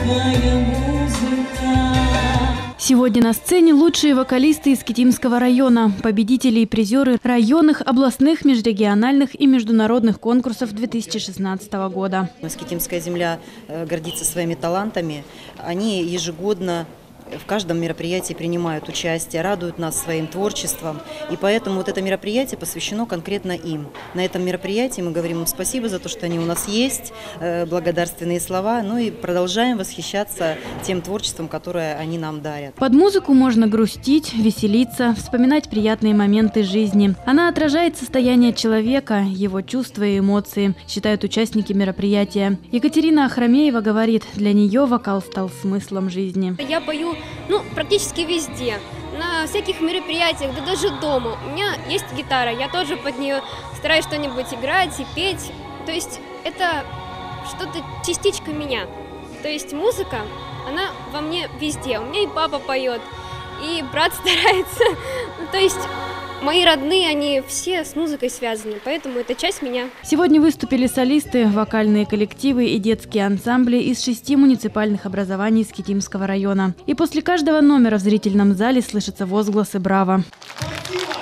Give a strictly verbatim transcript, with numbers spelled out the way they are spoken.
Сегодня на сцене лучшие вокалисты из Китимского района, победители и призеры районных, областных, межрегиональных и международных конкурсов две тысячи шестнадцатого года. Китимская земля гордится своими талантами. Они ежегодно в каждом мероприятии принимают участие, радуют нас своим творчеством. И поэтому вот это мероприятие посвящено конкретно им. На этом мероприятии мы говорим им спасибо за то, что они у нас есть, благодарственные слова, ну и продолжаем восхищаться тем творчеством, которое они нам дарят. Под музыку можно грустить, веселиться, вспоминать приятные моменты жизни. Она отражает состояние человека, его чувства и эмоции, считают участники мероприятия. Екатерина Ахрамеева говорит, для нее вокал стал смыслом жизни. Я пою ну, практически везде, на всяких мероприятиях, да даже дома. У меня есть гитара, я тоже под нее стараюсь что-нибудь играть и петь. То есть это что-то частичка меня. То есть музыка, она во мне везде. У меня и папа поет, и брат старается. То есть мои родные, они все с музыкой связаны, поэтому это часть меня. Сегодня выступили солисты, вокальные коллективы и детские ансамбли из шести муниципальных образований из Китимского района. И после каждого номера в зрительном зале слышатся возгласы «Браво!».